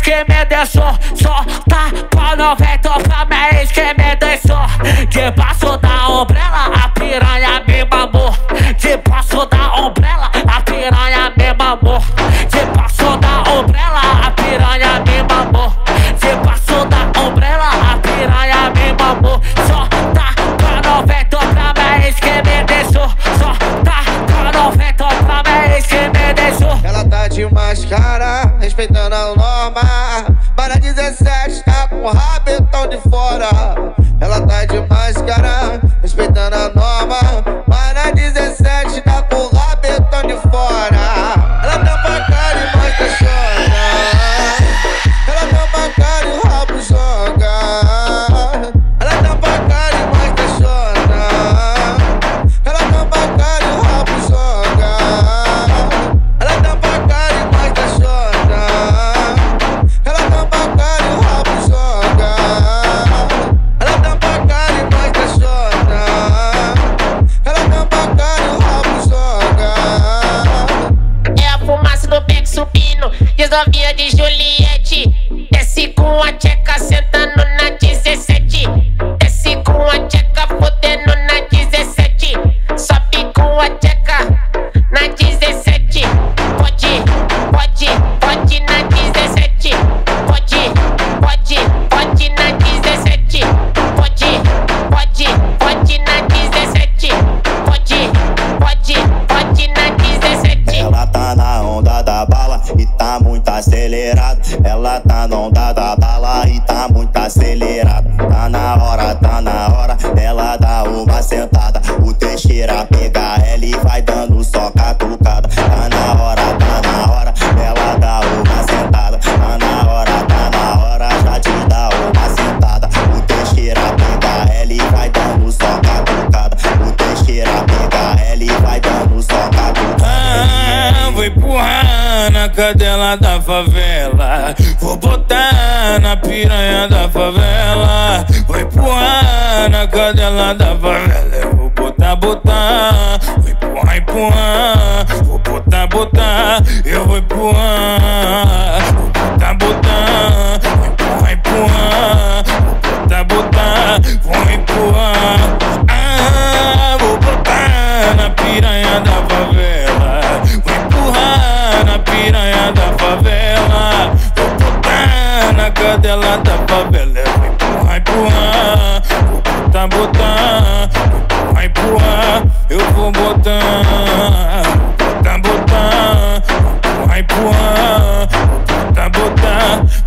me deixou. Só tá pra 90 pra minha ex que me deixou. Debaixo da ombrella a piranha me mamou. Debaixo da ombrella a piranha me mamou. Debaixo da ombrella a piranha me mamou. Debaixo da ombrella a piranha me mamou. Só tá pra 90 pra minha ex que me deixou. Só tá pra 90 pra minha ex que me deixou. Ela tá de máscara, respeitando a norma. Para 17 tá com o rabetão de fora. Ela tá de máscara, respeitando a norma. Para 17 tá com o rabetão de fora. Ela tá pra cara e mostra chora. Ela tá pra cara e o rabo joga. Ela tá pra cara e mostra chora. Ela tá pra cara e o rabo joga. Ela tá pra cara e mostra chora. Ela tá pra cara e o rabo joga. Ela tá pra cara e mostra chora. Ela tá pra cara e o rabo joga. É a fumaça do beco subindo e as novinhas de Juliette. Desce com a tcheca sentando na 17. Desce com a tcheca fodendo na 17. Sobe com a tcheca na 17. Pode, pode, pode na 17. Pode, pode, pode na 17. Pode, pode, pode na 17. Pode, pode, pode na 17. Ela tá na onda da bala e tá muito acelerado. Ela tá na onda da bala e tá muito acelerado. Tá na hora, ela dá uma sentada. O Teixeira pega ela e vai dando só catucada. Tá na hora, ela dá uma sentada. Tá na hora, já te dá uma sentada. O Teixeira pega ela e vai dando só catucada. O Teixeira pega ela e vai dando só catucada. Vou empurrar na cadela da favela. Vou botar na piranha da favela. Vou empurrar na cadela da favela. Eu vou botar. Vou empurrar. Vou botar. Eu vou empurrar. Vou botar. Vou empurrar. Vou botar. Vou empurrar. Vou botar na piranha da favela. Vou empurrar na piranha da favela. Vou botar na cadela da favela. Vou empurrar. Vou botar. Vou empurrar. Eu vou botar. Vou botar. Vou empurrar. Vou botar.